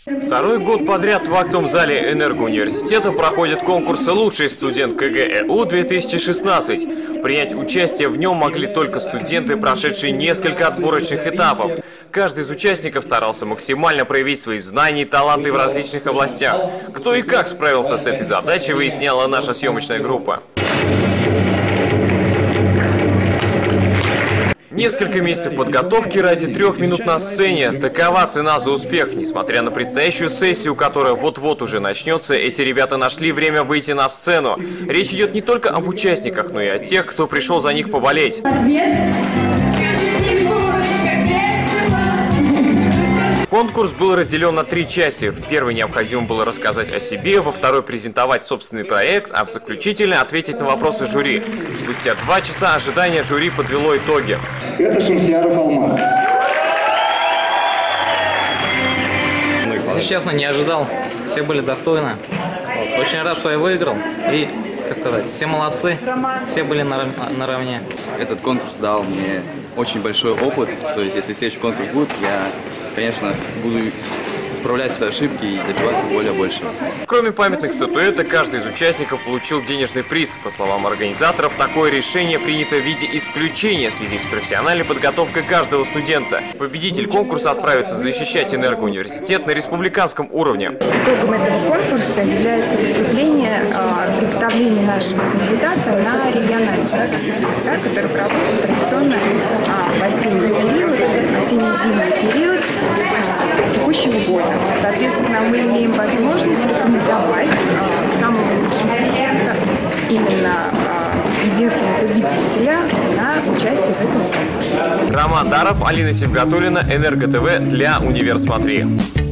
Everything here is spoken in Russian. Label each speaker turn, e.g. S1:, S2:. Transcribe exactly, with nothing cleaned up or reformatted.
S1: Второй год подряд в актовом зале Энергоуниверситета проходит конкурс «Лучший студент КГЭУ две тысячи шестнадцать». Принять участие в нем могли только студенты, прошедшие несколько отборочных этапов. Каждый из участников старался максимально проявить свои знания и таланты в различных областях. Кто и как справился с этой задачей, выясняла наша съемочная группа. Несколько месяцев подготовки ради трех минут на сцене. Такова цена за успех. Несмотря на предстоящую сессию, которая вот-вот уже начнется, эти ребята нашли время выйти на сцену. Речь идет не только об участниках, но и о тех, кто пришел за них поболеть. Конкурс был разделен на три части. В первой необходимо было рассказать о себе, во второй презентовать собственный проект, а в заключительной ответить на вопросы жюри. Спустя два часа ожидания жюри подвело итоги.
S2: Это Шамсияров Алмаз.
S3: Если честно, не ожидал. Все были достойны. Вот. Очень рад, что я выиграл. И, как сказать, все молодцы. Все были наравне.
S4: Этот конкурс дал мне очень большой опыт. То есть, если следующий конкурс будет, я, конечно, буду исправлять свои ошибки и добиваться более большего.
S1: Кроме памятных статуэток, каждый из участников получил денежный приз. По словам организаторов, такое решение принято в виде исключения в связи с профессиональной подготовкой каждого студента. Победитель конкурса отправится защищать Энергоуниверситет на республиканском уровне.
S5: Итогом этого конкурса является выступление, представление нашего кандидата на региональный университет, который проводится традиционно в осенний период, осенне-зимний период текущего года. Соответственно, мы имеем возможность рекомендовать самого лучшего студента, именно единственного победителя, на участие в этом конкурсе.
S1: Роман Даров, Алина Сибгатуллина, Энерго ТВ для Универ Смотри.